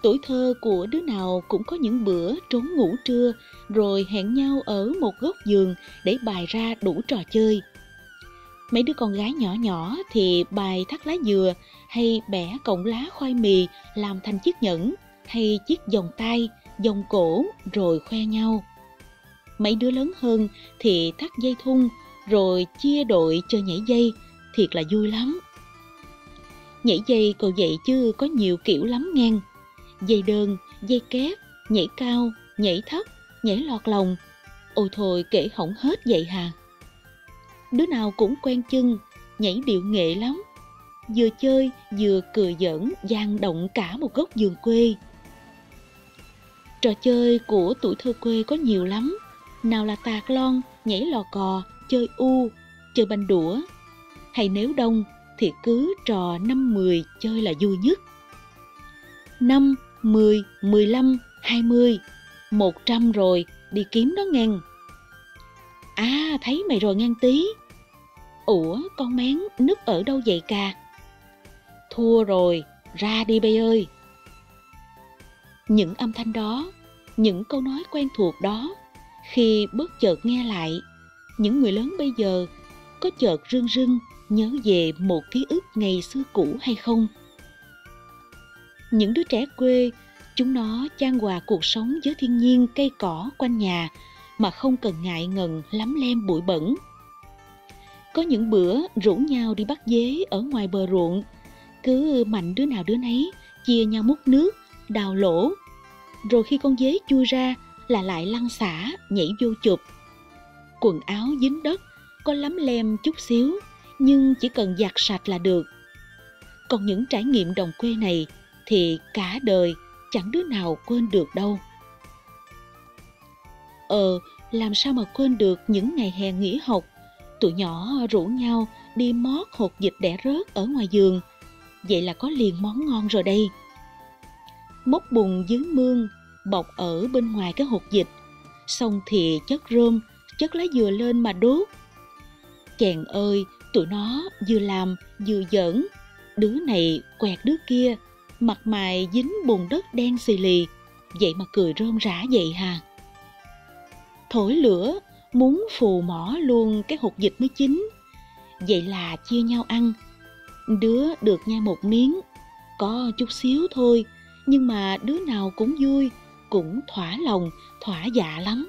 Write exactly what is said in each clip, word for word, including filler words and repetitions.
Tuổi thơ của đứa nào cũng có những bữa trốn ngủ trưa rồi hẹn nhau ở một góc giường để bày ra đủ trò chơi. Mấy đứa con gái nhỏ nhỏ thì bài thắt lá dừa hay bẻ cọng lá khoai mì làm thành chiếc nhẫn hay chiếc vòng tay, vòng cổ rồi khoe nhau. Mấy đứa lớn hơn thì thắt dây thun rồi chia đội chơi nhảy dây, thiệt là vui lắm. Nhảy dây còn vậy chứ có nhiều kiểu lắm ngang. Dây đơn, dây kép, nhảy cao, nhảy thấp, nhảy lọt lòng. Ôi thôi kể hỏng hết vậy hà. Đứa nào cũng quen chân, nhảy điệu nghệ lắm. Vừa chơi vừa cười giỡn vang động cả một góc vườn quê. Trò chơi của tuổi thơ quê có nhiều lắm. Nào là tạc lon, nhảy lò cò, chơi u, chơi banh đũa. Hay nếu đông thì cứ trò năm mười chơi là vui nhất. Năm, mười, mười lăm, hai mươi, một trăm rồi, đi kiếm nó ngang. À, thấy mày rồi ngang tí. Ủa, con mén núp ở đâu vậy cà? Thua rồi, ra đi bây ơi. Những âm thanh đó, những câu nói quen thuộc đó, khi bất chợt nghe lại, những người lớn bây giờ có chợt rưng rưng nhớ về một ký ức ngày xưa cũ hay không? Những đứa trẻ quê, chúng nó chan hòa cuộc sống với thiên nhiên cây cỏ quanh nhà mà không cần ngại ngần lắm lem bụi bẩn. Có những bữa rủ nhau đi bắt dế ở ngoài bờ ruộng, cứ mạnh đứa nào đứa nấy chia nhau múc nước, đào lỗ. Rồi khi con dế chui ra là lại lăn xả, nhảy vô chụp. Quần áo dính đất, có lắm lem chút xíu, nhưng chỉ cần giặt sạch là được. Còn những trải nghiệm đồng quê này thì cả đời chẳng đứa nào quên được đâu. Ờ, làm sao mà quên được những ngày hè nghỉ học, tụi nhỏ rủ nhau đi mót hột vịt đẻ rớt ở ngoài vườn. Vậy là có liền món ngon rồi đây. Móc bùn dưới mương, bọc ở bên ngoài cái hột vịt, xong thì chất rơm, chất lá dừa lên mà đốt. Chèn ơi, tụi nó vừa làm vừa giỡn, đứa này quẹt đứa kia, mặt mày dính bùn đất đen xì lì, vậy mà cười rôm rả vậy hà. Thổi lửa, muốn phù mỏ luôn cái hột vịt mới chín. Vậy là chia nhau ăn, đứa được nhai một miếng, có chút xíu thôi, nhưng mà đứa nào cũng vui, cũng thỏa lòng, thỏa dạ lắm.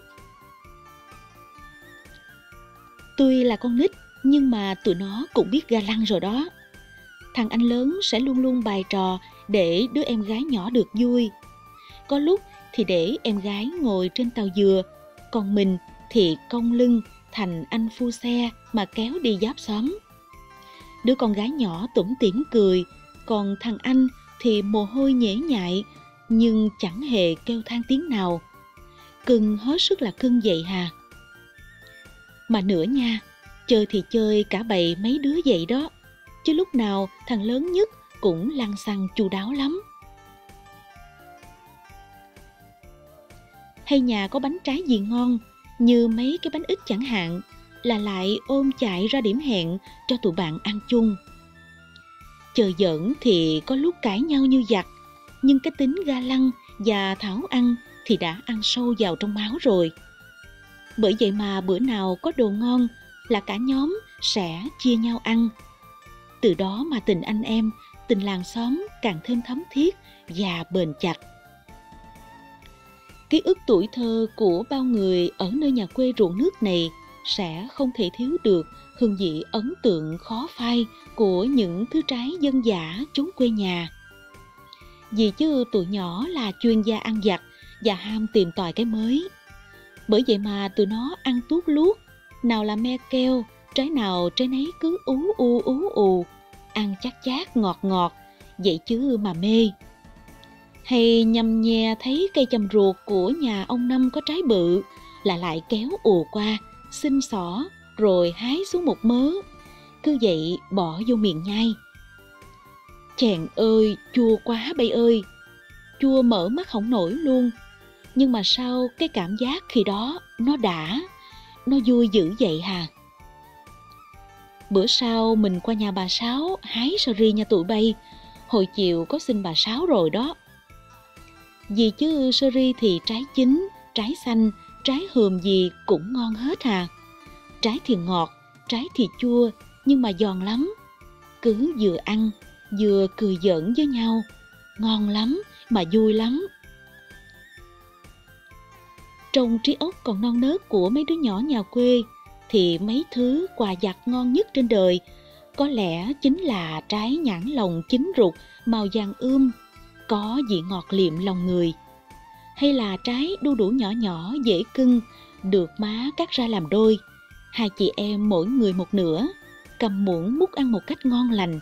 Tuy là con nít, nhưng mà tụi nó cũng biết ga lăng rồi đó. Thằng anh lớn sẽ luôn luôn bày trò để đứa em gái nhỏ được vui. Có lúc thì để em gái ngồi trên tàu dừa, còn mình thì cong lưng thành anh phu xe mà kéo đi giáp xóm. Đứa con gái nhỏ tủm tỉm cười, còn thằng anh thì mồ hôi nhễ nhại, nhưng chẳng hề kêu than tiếng nào. Cưng hết sức là cưng vậy hà. Mà nữa nha, chơi thì chơi cả bầy mấy đứa vậy đó, chứ lúc nào thằng lớn nhất cũng lăng xăng chu đáo lắm. Hay nhà có bánh trái gì ngon, như mấy cái bánh ít chẳng hạn, là lại ôm chạy ra điểm hẹn cho tụi bạn ăn chung. Chơi giỡn thì có lúc cãi nhau như giặc, nhưng cái tính ga lăng và thảo ăn thì đã ăn sâu vào trong máu rồi. Bởi vậy mà bữa nào có đồ ngon là cả nhóm sẽ chia nhau ăn. Từ đó mà tình anh em, tình làng xóm càng thêm thấm thiết và bền chặt. Ký ức tuổi thơ của bao người ở nơi nhà quê ruộng nước này sẽ không thể thiếu được hương vị ấn tượng khó phai của những thứ trái dân dã chốn quê nhà. Vì chứ tụi nhỏ là chuyên gia ăn vặt và ham tìm tòi cái mới. Bởi vậy mà tụi nó ăn tuốt luốt, nào là me keo, trái nào trái nấy cứ ú u ú ù, ăn chát chát ngọt ngọt, vậy chứ mà mê. Hay nhâm nhe thấy cây chầm ruột của nhà ông Năm có trái bự là lại kéo ù qua, xin xỏ rồi hái xuống một mớ, cứ vậy bỏ vô miệng nhai. Chèn ơi, chua quá bay ơi, chua mở mắt không nổi luôn. Nhưng mà sao cái cảm giác khi đó nó đã, nó vui dữ vậy hà. Bữa sau mình qua nhà bà Sáu hái sơ ri nha tụi bay, hồi chiều có xin bà Sáu rồi đó. Gì chứ sơ ri thì trái chín, trái xanh, trái hườm gì cũng ngon hết à. Trái thì ngọt, trái thì chua, nhưng mà giòn lắm. Cứ vừa ăn, vừa cười giỡn với nhau. Ngon lắm, mà vui lắm. Trong trí óc còn non nớt của mấy đứa nhỏ nhà quê, thì mấy thứ quà vặt ngon nhất trên đời có lẽ chính là trái nhãn lồng chín rụt màu vàng ươm, có vị ngọt liệm lòng người. Hay là trái đu đủ nhỏ nhỏ dễ cưng, được má cắt ra làm đôi. Hai chị em mỗi người một nửa, cầm muỗng múc ăn một cách ngon lành.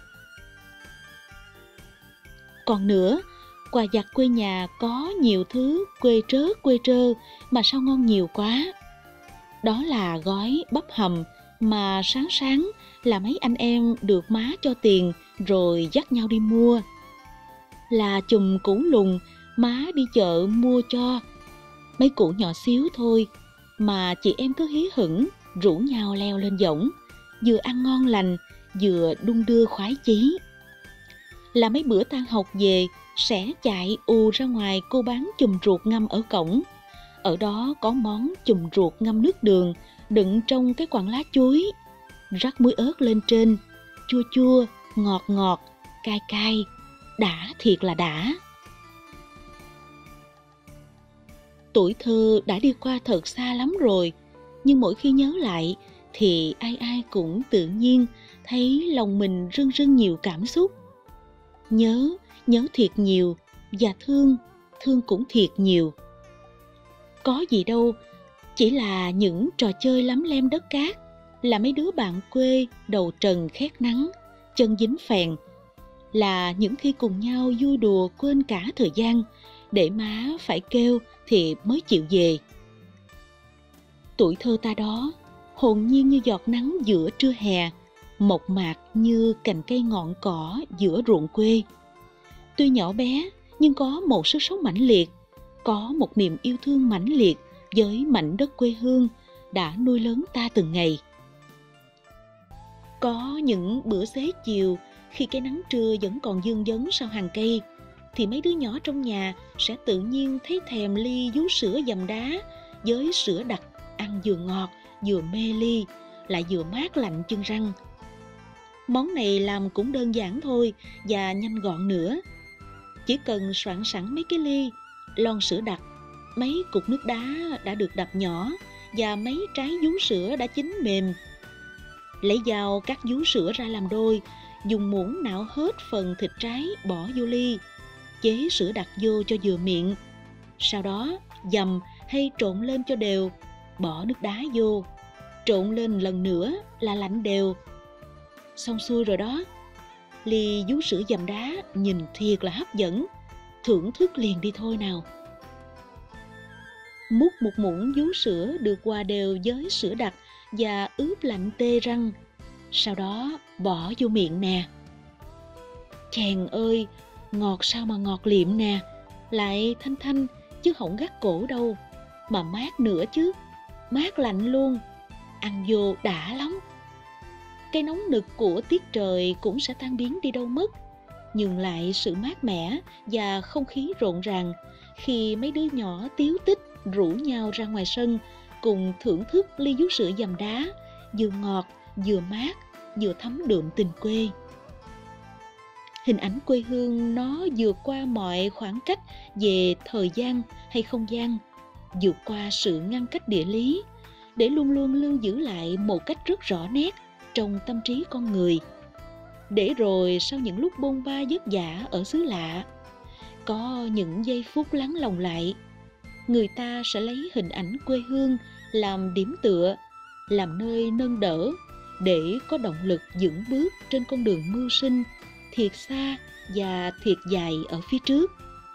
Còn nữa, quà vặt quê nhà có nhiều thứ quê trớ quê trơ mà sao ngon nhiều quá. Đó là gói bắp hầm mà sáng sáng là mấy anh em được má cho tiền rồi dắt nhau đi mua. Là chùm củ lùng má đi chợ mua cho. Mấy củ nhỏ xíu thôi mà chị em cứ hí hửng rủ nhau leo lên võng, vừa ăn ngon lành vừa đung đưa khoái chí. Là mấy bữa tan học về sẽ chạy ù ra ngoài cô bán chùm ruột ngâm ở cổng. Ở đó có món chùm ruột ngâm nước đường đựng trong cái quặng lá chuối, rắc muối ớt lên trên, chua chua, ngọt ngọt, cay cay, đã thiệt là đã. Tuổi thơ đã đi qua thật xa lắm rồi, nhưng mỗi khi nhớ lại thì ai ai cũng tự nhiên thấy lòng mình rưng rưng nhiều cảm xúc. Nhớ, nhớ thiệt nhiều, và thương, thương cũng thiệt nhiều. Có gì đâu, chỉ là những trò chơi lắm lem đất cát, là mấy đứa bạn quê đầu trần khét nắng, chân dính phèn, là những khi cùng nhau vui đùa quên cả thời gian, để má phải kêu thì mới chịu về. Tuổi thơ ta đó, hồn nhiên như giọt nắng giữa trưa hè, mộc mạc như cành cây ngọn cỏ giữa ruộng quê. Tuy nhỏ bé, nhưng có một sức sống mãnh liệt, có một niềm yêu thương mãnh liệt với mảnh đất quê hương đã nuôi lớn ta từng ngày. Có những bữa xế chiều, khi cái nắng trưa vẫn còn vương vấn sau hàng cây, thì mấy đứa nhỏ trong nhà sẽ tự nhiên thấy thèm ly vú sữa dầm đá với sữa đặc, ăn vừa ngọt, vừa mê ly, lại vừa mát lạnh chân răng. Món này làm cũng đơn giản thôi và nhanh gọn nữa. Chỉ cần soạn sẵn mấy cái ly, lon sữa đặc, mấy cục nước đá đã được đập nhỏ và mấy trái vú sữa đã chín mềm. Lấy dao cắt vú sữa ra làm đôi, dùng muỗng nạo hết phần thịt trái bỏ vô ly, chế sữa đặc vô cho vừa miệng. Sau đó dầm hay trộn lên cho đều, bỏ nước đá vô, trộn lên lần nữa là lạnh đều. Xong xuôi rồi đó, ly vú sữa dầm đá nhìn thiệt là hấp dẫn, thưởng thức liền đi thôi nào. Múc một muỗng vú sữa được hòa đều với sữa đặc và ướp lạnh tê răng, sau đó bỏ vô miệng nè. Chèn ơi, ngọt sao mà ngọt liệm nè, lại thanh thanh chứ không gắt cổ đâu, mà mát nữa chứ, mát lạnh luôn, ăn vô đã lắm. Cái nóng nực của tiết trời cũng sẽ tan biến đi đâu mất, nhường lại sự mát mẻ và không khí rộn ràng khi mấy đứa nhỏ tíu tích rủ nhau ra ngoài sân cùng thưởng thức ly vú sữa dầm đá, vừa ngọt, vừa mát, vừa thấm đượm tình quê. Hình ảnh quê hương nó vượt qua mọi khoảng cách về thời gian hay không gian, vượt qua sự ngăn cách địa lý, để luôn luôn lưu giữ lại một cách rất rõ nét trong tâm trí con người. Để rồi sau những lúc bôn ba vất vả ở xứ lạ, có những giây phút lắng lòng lại, người ta sẽ lấy hình ảnh quê hương làm điểm tựa, làm nơi nâng đỡ, để có động lực vững bước trên con đường mưu sinh thiệt xa và thiệt dài ở phía trước.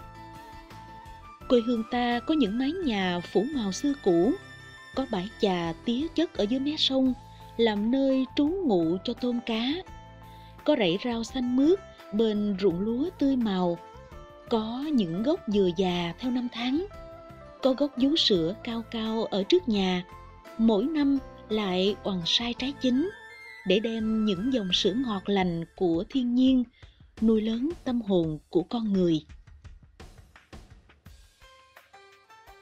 Quê hương ta có những mái nhà phủ màu xưa cũ, có bãi chà tía chất ở dưới mé sông làm nơi trú ngụ cho tôm cá, có rẫy rau xanh mướt bên ruộng lúa tươi màu, có những gốc dừa già theo năm tháng, có gốc vú sữa cao cao ở trước nhà, mỗi năm lại oằn sai trái chín, để đem những dòng sữa ngọt lành của thiên nhiên nuôi lớn tâm hồn của con người.